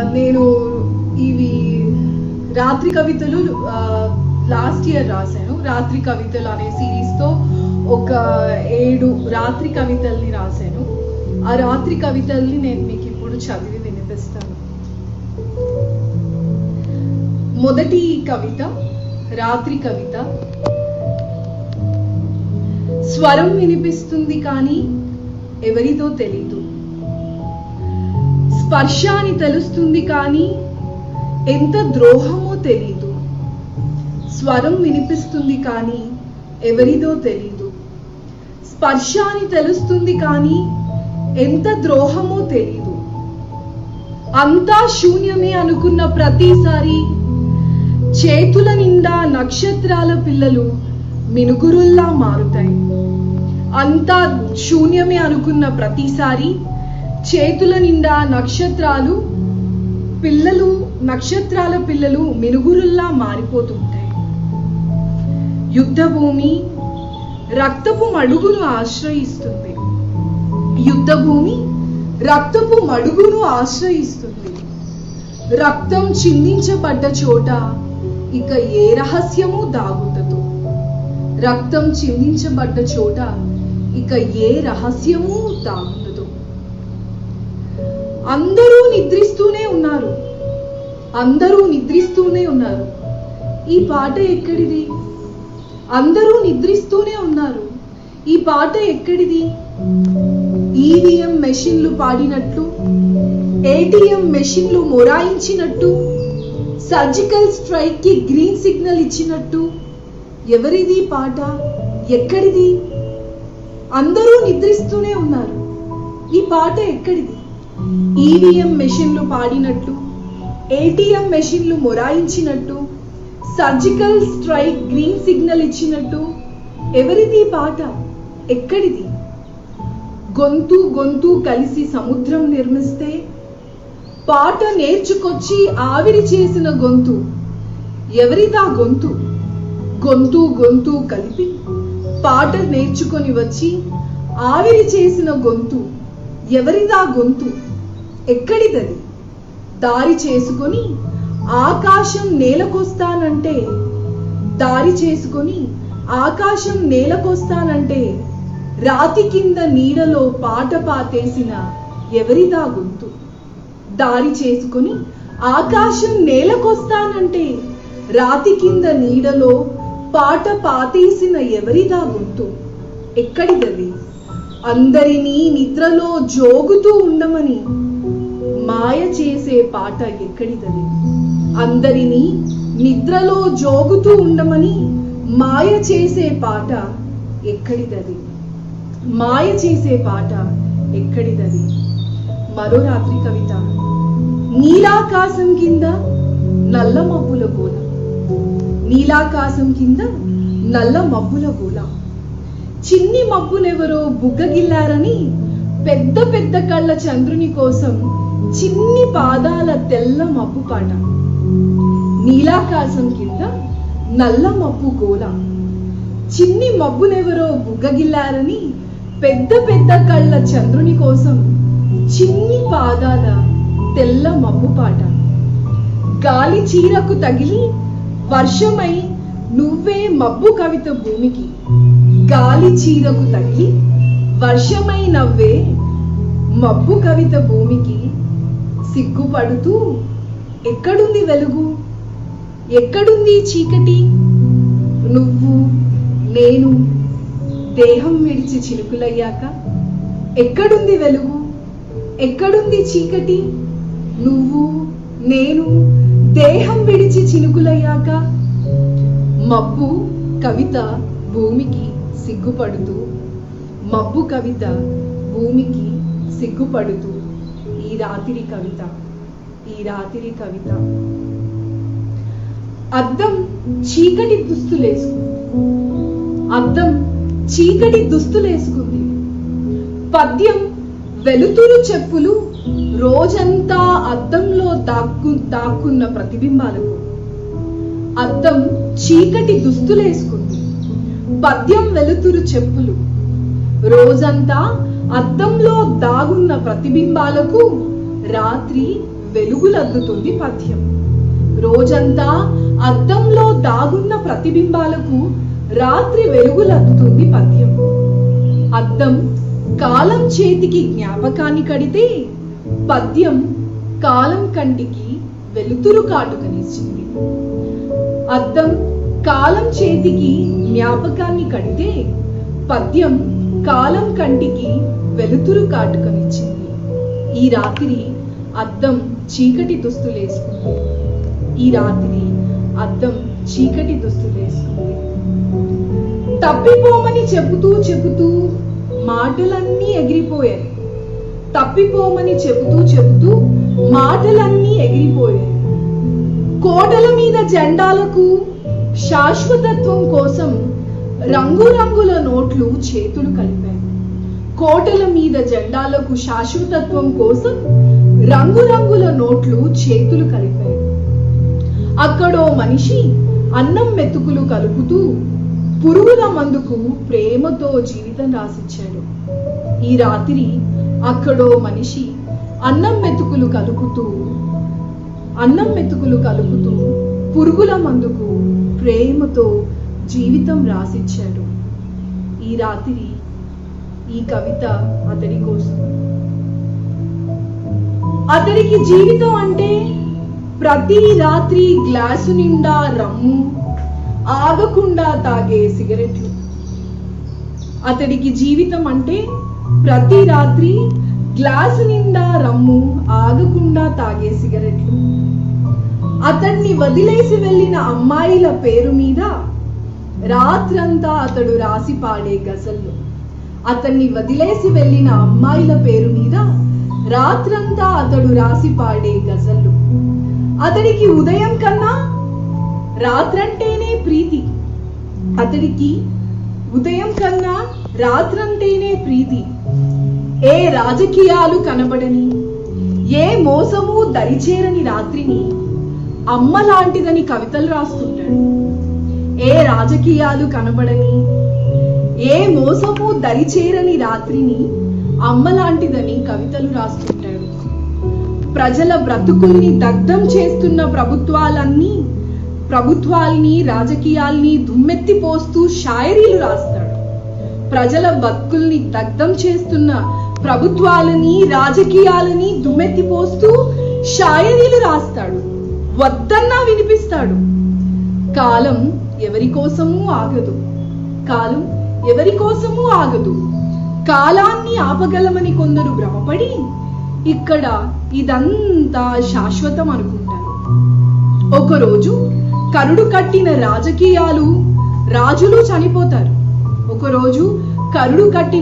నేను ఇవి రాత్రి కవితలు లాస్ట్ ఇయర్ రాశాను. రాత్రి కవితలు అనే సిరీస్ తో ఒక 7 రాత్రి కవితల్ని రాశాను. ఆ రాత్రి కవితల్ని నేను మీకు ఇప్పుడు చదివి వినిపిస్తాను. మొదటి కవిత రాత్రి కవిత. స్వరం వినిపిస్తుంది కానీ ఎవరిదో తెలీదు. స్పర్శ అని తెలుస్తుంది కానీ ఎంత ద్రోహమో తెలీదు. స్వరం వినిపిస్తుంది కానీ ఎవరిదో తెలీదు. స్పర్శ అని తెలుస్తుంది కానీ ఎంత ద్రోహమో తెలీదు. అంతా శూన్యమే అనుకున్న ప్రతిసారి చేతుల నిండా నక్షత్రాల పిల్లలు మినుగురుల్లా మారుతాయి. అంతా శూన్యమే అనుకున్న ప్రతిసారి చేతుల నిండా నక్షత్రాల పిల్లలు మినుగురుల్లా మారిపోతుంటాయి. యుద్ధ భూమి రక్తపు మడుగును ఆశ్రయిస్తుంది. యుద్ధ భూమి రక్తపు మడుగును ఆశ్రయిస్తుంది. రక్తం చిందించబడ్డ చోట ఇక ఏ రహస్యము దాగుండదు. రక్తం చిందించబడ్డ చోట ఇక ఏ రహస్యము దాగుండదు. అందరూ నిద్రిస్తూనే ఉన్నారు. అందరూ నిద్రిస్తూనే ఉన్నారు. ఈ పాట ఎక్కడిది? అందరూ నిద్రిస్తూనే ఉన్నారు. ఈ పాట ఎక్కడిది? ఈవీఎం మెషిన్లు పాడినట్లు, ఏటీఎం మెషిన్లు మొరాయించినట్టు, సర్జికల్ స్ట్రైక్ కి గ్రీన్ సిగ్నల్ ఇచ్చినట్టు ఎవరిది పాట? ఎక్కడిది? అందరూ నిద్రిస్తూనే ఉన్నారు. ఈ పాట ఎక్కడిది? ఈవీఎం మెషిన్లు పాడినట్లు, ఏటీఎం మెషిన్లు మొరాయించినట్టు, సర్జికల్ స్ట్రైక్ గ్రీన్ సిగ్నల్ ఇచ్చినట్టు ఎవరిది పాట? ఎక్కడిది? గొంతు గొంతు కలిసి సముద్రం నిర్మిస్తే పాట నేర్చుకొచ్చి ఆవిరి చేసిన గొంతు ఎవరిదా గొంతు? గొంతు గొంతు కలిపి పాట నేర్చుకొని వచ్చి ఆవిరి చేసిన గొంతు ఎవరిదా గొంతు? ఎక్కడిదది? దారి చేసుకొని ఆకాశం నేలకొస్తానంటే, దారి చేసుకొని ఆకాశం నేలకొస్తానంటే రాతి కింద నీడలో పాట పాతేసిన ఎవరిదా గొంతు? దారి చేసుకొని ఆకాశం నేలకొస్తానంటే రాతి కింద నీడలో పాట పాతేసిన ఎవరిదా గొంతు? ఎక్కడిదది? అందరినీ నిద్రలో జోగుతూ ఉండమని మాయ చేసే పాట ఎక్కడిదది? అందరినీ నిద్రలో జోగుతూ ఉండమని మాయ చేసే పాట ఎక్కడిదది? మాయ చేసే పాట ఎక్కడిదది? మరో రాత్రి కవిత. నీలాకాశం కింద నల్ల మబ్బుల గోల. నీలాకాశం కింద నల్ల మబ్బుల గోల. చిన్ని మబ్బునెవరో బుగ్గగిల్లారని పెద్ద పెద్ద కళ్ళ చంద్రుని కోసం చిన్ని పాదాల తెల్ల మబ్బు పాట. నీలాకాశం కింద నల్ల మబ్బు గోల. చిన్ని మబ్బునెవరో బుగ్గగిల్లారని పెద్ద పెద్ద కళ్ళ చంద్రుని కోసం చిన్ని పాదాల తెల్ల మబ్బు పాట. గాలి చీరకు తగిలి వర్షమై నువ్వే మబ్బు కవిత భూమికి. గాలి చీరకు తగిలి వర్షమై నవ్వే మబ్బు కవిత భూమికి. సిగ్గుపడుతూ ఎక్కడుంది వెలుగు? ఎక్కడుంది చీకటి? నువ్వు నేను దేహం విడిచి చిలుకులయ్యాక ఎక్కడుంది వెలుగు? ఎక్కడుంది చీకటి? నువ్వు నేను దేహం విడిచి చిలుకులయ్యాక. మబ్బు కవిత భూమికి సిగ్గుపడుతూ, మబ్బు కవిత భూమికి సిగ్గుపడుతూ. ఈ రాత్రి కవిత. ఈ రాత్రి కవిత. అద్దం చీకటి దుస్తులేసుకుంది. అద్దం చీకటి దుస్తులేసుకుంది. పద్యం వెలుతురు చెప్పులు రోజంతా అద్దంలో దాక్కున్న ప్రతిబింబాలకు. అద్దం చీకటి దుస్తులేసుకుంది. పద్యం వెలుతురు చెప్పులు రోజంతా అద్దంలో దాగున్న ప్రతిబింబాలకు రాత్రి వెలుగులద్దుతుంది పద్యం. రోజంతా అద్దంలో దాగున్న ప్రతిబింబాలకు రాత్రి వెలుగులద్దుతుంది పద్యం. అద్దం కాలం చేతికి జ్ఞాపకాన్ని కడితే పద్యం కాలం కంటికి వెలుతురు కాటుకనిచ్చింది. అద్దం కాలం చేతికి జ్ఞాపకాన్ని కడితే పద్యం కాలం కంటికి వెలుతురు కాటుకనిచ్చింది. ఈ రాత్రి అద్దం చీకటి దుస్తులేసుకుంది. ఈ రాత్రి అద్దం చీకటి దుస్తులేసుకుంది. తప్పిపోమని చెబుతూ చెబుతూ మాటలన్నీ ఎగిరిపోయాయి. తప్పిపోమని చెబుతూ మాటలన్నీ ఎగిరిపోయాయి. కోటల మీద జెండాలకు శాశ్వతత్వం కోసం రంగురంగుల నోట్లు చేతులు కలిపాయి. కోటల మీద జెండాలకు శాశ్వతత్వం కోసం రంగురంగుల నోట్లు చేతులు కలిపాయి. అక్కడో మనిషి అన్నం మెతుకులు కలుపుతూ పురుగుల మందుకు ప్రేమతో జీవితం రాసిచ్చాడు. ఈ రాత్రి అక్కడో మనిషి అన్నం మెతుకులు కలుపుతూ పురుగుల మందుకు ప్రేమతో జీవితం రాసిచ్చాడు. ఈ రాత్రి ఈ కవిత అతడి కోసం. అతడికి జీవితం అంటే ప్రతి రాత్రి గ్లాసు నిండా రమ్ము, ఆగకుండా తాగే సిగరెట్లు. అతడికి జీవితం అంటే ప్రతి రాత్రి గ్లాసు నిండా రమ్ము, ఆగకుండా తాగే సిగరెట్లు. అతన్ని వదిలేసి వెళ్ళిన అమ్మాయిల పేరు మీద రాత్రంతా అతడు రాసి పాడే గజళ్ళు. అతన్ని వదిలేసి వెళ్ళిన అమ్మాయిల పేరు మీద రాత్రంతా అతడు రాసి పాడే గజళ్ళు. అతడికి ఉదయం కన్నా రాత్రంటేనే ప్రీతి. అతడికి ఉదయం కన్నా రాత్రంటేనే ప్రీతి. ఏ రాజకీయాలు కనబడని, ఏ మోసము దరిచేరని రాత్రిని అమ్మ లాంటిదని కవితలు రాస్తుంటాడు. ఏ రాజకీయాలు కనబడని, ఏ మోసము దరిచేరని రాత్రిని అమ్మ లాంటిదని కవితలు రాస్తుంటాడు. ప్రజల బ్రతుకుల్ని దగ్ధం చేస్తున్న ప్రభుత్వాల్ని రాజకీయాల్ని దుమ్మెత్తి పోస్తూ షాయరీలు రాస్తాడు. ప్రజల బతుకుల్ని దగ్ధం చేస్తున్న ప్రభుత్వాలని రాజకీయాలని దుమ్మెత్తి పోస్తూ షాయరీలు రాస్తాడు. వద్దన్నా వినిపిస్తాడు. కాలం ఎవరి కోసమూ ఆగదు. కాలం ఎవరి కోసమూ ఆగదు. కాలాన్ని ఆపగలమని కొందరు భ్రమపడి ఇక్కడ ఇదంతా శాశ్వతం అనుకుంటారు. ఒకరోజు కరుడు కట్టిన రాజులు చనిపోతారు. ఒకరోజు కరుడు కట్టిన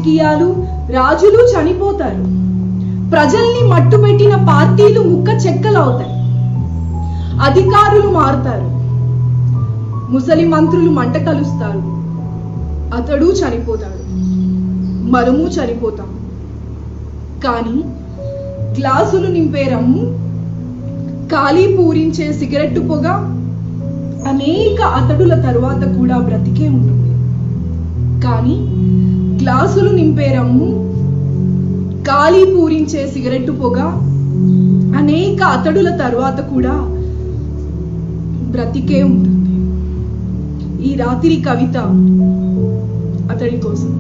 రాజులు చనిపోతారు. ప్రజల్ని మట్టుపెట్టిన పార్టీలు ముక్క చెక్కలవుతాయి. అధికారులు మారుతారు. ముసలి మంత్రులు మంట కలుస్తారు. అతడు చనిపోతాడు. మనము చనిపోతాం. కానీ గ్లాసులు నింపే రమ్ము, ఖాళీ పూరించే సిగరెట్టు పొగ అనేక అతడుల తరువాత కూడా బ్రతికే ఉంటుంది. కానీ గ్లాసులు నింపే రమ్ము, ఖాళీ పూరించే సిగరెట్టు పొగ అనేక అతడుల తరువాత కూడా బ్రతికే ఉంటుంది. ఈ రాత్రి కవిత అతడి కోసం.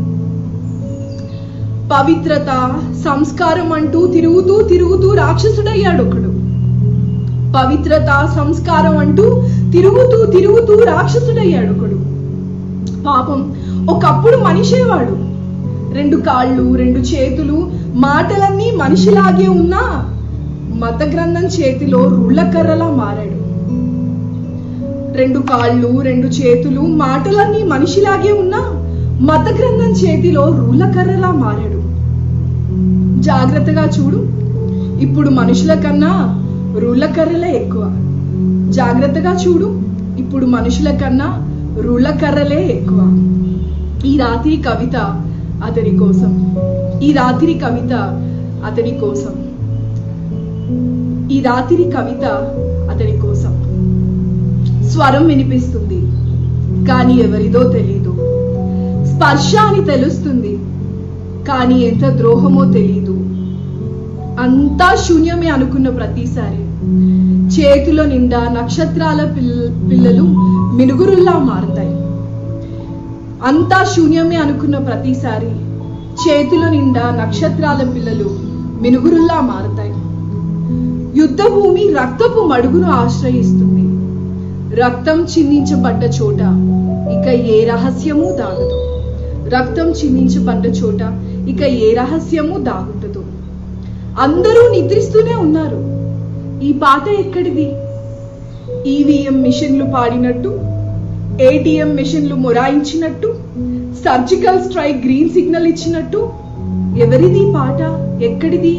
పవిత్రత, సంస్కారం అంటూ తిరుగుతూ రాక్షసుడయ్యాడు ఒకడు. పవిత్రత, సంస్కారం అంటూ తిరుగుతూ రాక్షసుడయ్యాడు ఒకడు. పాపం ఒకప్పుడు మనిషేవాడు. 2 కాళ్ళు, 2 చేతులు, మాటలన్నీ మనిషిలాగే ఉన్నా మత గ్రంథం చేతిలో రుళ్ళకర్రలా మారాడు. 2 కాళ్ళు, 2 చేతులు, మాటలన్నీ మనిషిలాగే ఉన్నా మత గ్రంథం చేతిలో రుళ్ళకర్రలా మారాడు. జాగ్రత్తగా చూడు, ఇప్పుడు మనుషుల కన్నా రుళ్ళకర్రలే ఎక్కువ. జాగ్రత్తగా చూడు, ఇప్పుడు మనుషుల కన్నా రుళ్ళకర్రలే ఎక్కువ. ఈ రాత్రి కవిత అతడి కోసం. ఈ రాత్రి కవిత అతడి కోసం. ఈ రాత్రి కవిత అతడి కోసం. స్వరం వినిపిస్తుంది, కానీ ఎవరిదో తెలీదు. స్పర్శ అని తెలుస్తుంది, కానీ ఎంత ద్రోహమో తెలీదు. అంతా శూన్యమే అనుకున్న ప్రతిసారి చేతిలో నిండా నక్షత్రాల పిల్లలు మినుగురుల్లా మారుతాయి. అంతా శూన్యమే అనుకున్న ప్రతిసారి చేతిలో నిండా నక్షత్రాల పిల్లలు మినుగురుల్లా మారుతాయి. యుద్ధ భూమి రక్తపు మడుగును ఆశ్రయిస్తుంది. రక్తం చిందించబడ్డ చోట ఇక ఏ రహస్యము దాగదు. రక్తం చిందించబడ్డ చోట ఇక ఏ రహస్యము దాగుండదు. అందరూ నిద్రిస్తూనే ఉన్నారు. ఈ పాట ఎక్కడిది? ఈవీఎం మిషన్లు పాడినట్టు, ఏటీఎం మిషన్లు మొరాయించినట్టు, సర్జికల్ స్ట్రైక్ గ్రీన్ సిగ్నల్ ఇచ్చినట్టు ఎవరిది పాట? ఎక్కడిది?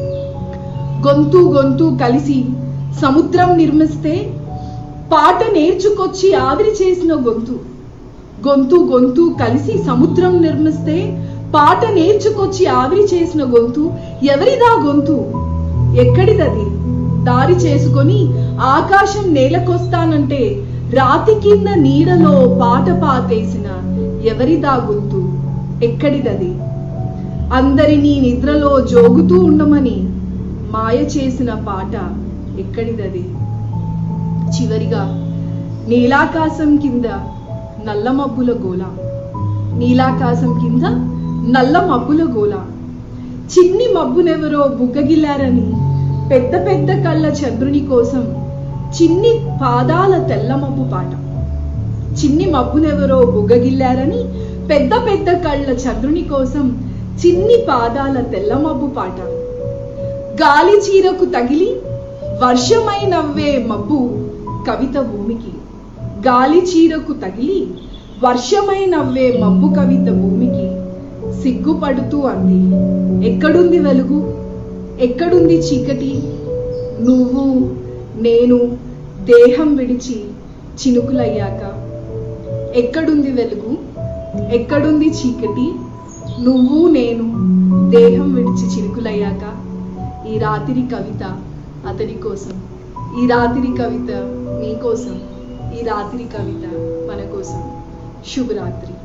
గొంతు గొంతు కలిసి సముద్రం నిర్మిస్తే పాట నేర్చుకొచ్చి ఆవిరి చేసిన గొంతు. గొంతు గొంతు కలిసి సముద్రం నిర్మిస్తే పాట నేర్చుకొచ్చి ఆవిరి చేసిన గొంతు ఎవరిదా గొంతు? ఎక్కడిదది? దారి చేసుకొని ఆకాశం నేలకొస్తానంటే రాతి కింద నీడలో పాట పాతేసిన ఎవరిదా గొంతు? ఎక్కడిదది? అందరినీ నిద్రలో జోగుతూ ఉండమని మాయ చేసిన పాట ఎక్కడిదది? చివరిగా నీలాకాశం కింద నల్ల మబ్బుల గోల. నీలాకాశం కింద నల్ల మబ్బుల గోల. చిన్ని మబ్బునెవరో బుగ్గగిల్లారని పెద్ద పెద్ద కళ్ళ చంద్రుని కోసం చిన్ని పాదాల తెల్ల మబ్బు పాట. చిన్ని మబ్బునెవరో బుగ్గగిల్లారని పెద్ద పెద్ద కళ్ళ చంద్రుని కోసం చిన్ని పాదాల తెల్ల మబ్బు పాట. గాలి చీరకు తగిలి వర్షమై నవ్వే మబ్బు కవిత భూమికి. గాలి చీరకు తగిలి వర్షమై నవ్వే మబ్బు కవిత భూమికి సిగ్గుపడుతూ అంది, ఎక్కడుంది వెలుగు? ఎక్కడుంది చీకటి? నువ్వు నేను దేహం విడిచి చినుకులయ్యాక. ఎక్కడుంది వెలుగు? ఎక్కడుంది చీకటి? నువ్వు నేను దేహం విడిచి చినుకులయ్యాక. ఈ రాత్రి కవిత అతని కోసం, ఈ రాత్రి కవిత నీ కోసం, ఈ రాత్రి కవిత మన కోసం. శుభరాత్రి.